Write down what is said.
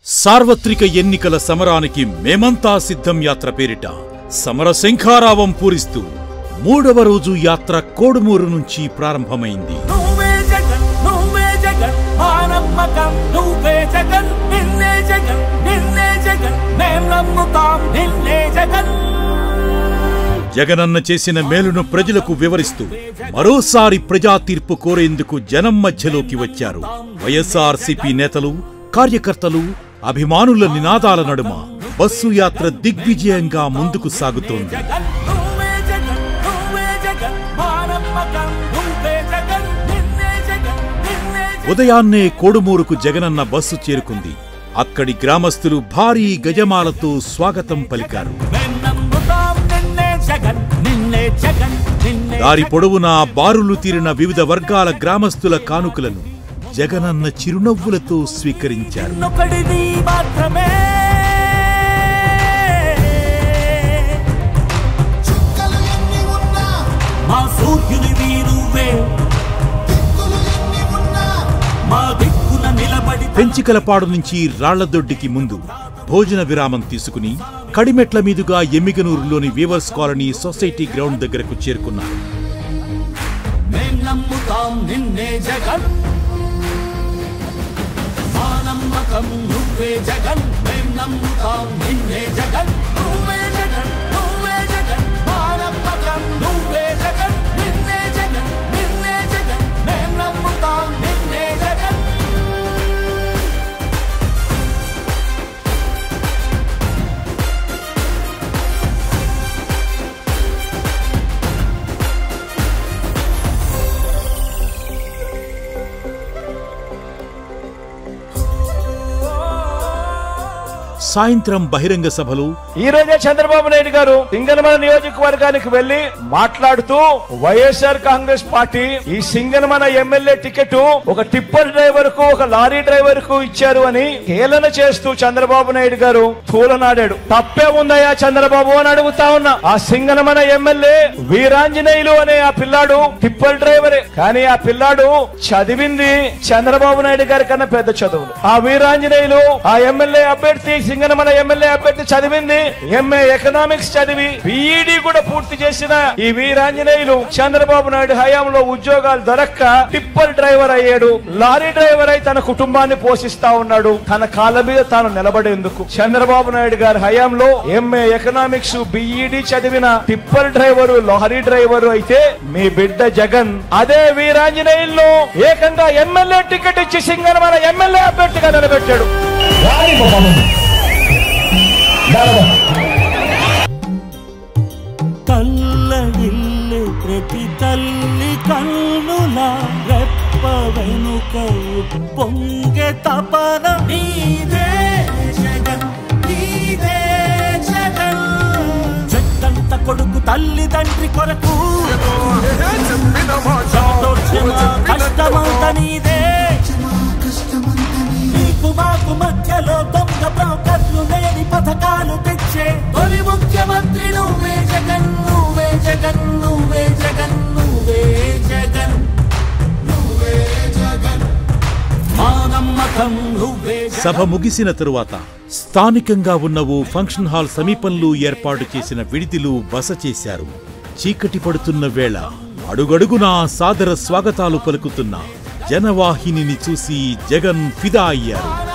సార్వత్రిక ఎన్నికల సమరానికి మేమంతా సిద్ధం యాత్ర పేరిట సమర శంఖారావం పూరిస్తూ 3వ రోజు యాత్ర కోడుమూరు నుంచి ప్రారంభమైంది. జగనన్న చేసిన మేలును ప్రజలకు వివరిస్తూ మరోసారి ప్రజా తీర్పు కోరేందుకు జనం మధ్యలోకి వచ్చారు. వైఎస్ఆర్సీపీ నేతలు, కార్యకర్తలు, అభిమానుల నినాదాల నడుమ బస్సు యాత్ర దిగ్విజయంగా ముందుకు సాగుతోంది. ఉదయాన్నే కోడుమూరుకు జగనన్న బస్సు చేరుకుంది. అక్కడి గ్రామస్తులు భారీ గజమాలతో స్వాగతం పలికారు. దారి పొడవునా బారులు తీరిన వివిధ వర్గాల గ్రామస్తుల కానుకలను జగనన్న చిరునవ్వులతో స్వీకరించారు. పెంచికలపాడు నుంచి రాళ్లదొడ్డికి ముందు భోజన విరామం తీసుకుని కడిమెట్ల మీదుగా ఎమ్మిగనూరులోని వీవర్స్ కాలనీ సొసైటీ గ్రౌండ్ దగ్గరకు చేరుకున్నారు. సాయంత్రం బహిరంగ సభలు ఈ రోజే చంద్రబాబు నాయుడు గారు సింగనమల నియోజకవర్గానికి వెళ్లి మాట్లాడుతూ వైఎస్ఆర్ కాంగ్రెస్ పార్టీ ఈ సింగనమల ఎమ్మెల్యే టికెట్ ఒక టిప్పర్ డ్రైవర్ కు, ఒక లారీ డ్రైవర్ కు ఇచ్చారు అని హేళన చేస్తూ చంద్రబాబు నాయుడు గారు తూలనాడాడు. తప్పే ఉందయ్యా చంద్రబాబు అని అడుగుతా ఉన్నా. ఆ సింగనమల ఎమ్మెల్యే వీరాంజనేయులు అనే ఆ పిల్లాడు టిప్పర్ డ్రైవరే, కానీ ఆ పిల్లాడు చదివింది చంద్రబాబు నాయుడు గారి కన్నా పెద్ద చదువులు. ఆ వీరాంజనేయులు ఆ ఎమ్మెల్యే అభ్యర్థి సింగనమల ఎమ్మెల్యే అభ్యర్థి చదివింది ఎంఏ ఎకనామిక్స్ చదివి బిఈడి కూడా పూర్తి చేసిన ఈ వీరాంజనేయులు చంద్రబాబు నాయుడు హయాంలో ఉద్యోగాలు దొరక్క టిప్పర్ డ్రైవర్ అయ్యాడు. లారీ డ్రైవర్ అయి తన కుటుంబాన్ని పోషిస్తా ఉన్నాడు. తన కాళ్ళ మీద తాను నిలబడేందుకు చంద్రబాబు నాయుడు గారి హయాంలో ఎంఏ ఎకనామిక్స్ బిఈడి చదివిన టిప్పర్ డ్రైవరు, లారీ డ్రైవరు అయితే మీ బిడ్డ జగన్ అదే వీరాంజనేయులు ఏకంగా ఎమ్మెల్యే టికెట్ ఇచ్చి సింగనమల ఎమ్మెల్యే అభ్యర్థిగా నిలబెట్టాడు. కళ్ళగిల్లే ప్రతి తల్లి కన్నుల రెప్ప వెనుక పొంగే తపన నీదే జగన్, నీదే జగన్. చెట్టంత కొడుకు తల్లిదండ్రి కొరకు కష్టమంత నీదే. నీకు మాకు మధ్యలో దొంగ బ్రోకర్లు లేని పథకాలు తెచ్చే తొలి ముఖ్యమంత్రి నువ్వే జగన్, నువ్వే జగన్, నువ్వే జగన్, నువ్వే జగన్, నువ్వే జగన్. మా నమ్మకం నువ్వే. సభ ముగిసిన తరువాత స్థానికంగా ఉన్న ఓ ఫంక్షన్ హాల్ సమీపంలో ఏర్పాటు చేసిన విడిదిలో బస చేశారు. చీకటి పడుతున్న వేళ అడుగడుగునా సాదర స్వాగతాలు పలుకుతున్న జనవాహినిని చూసి జగన్ ఫిదా అయ్యారు.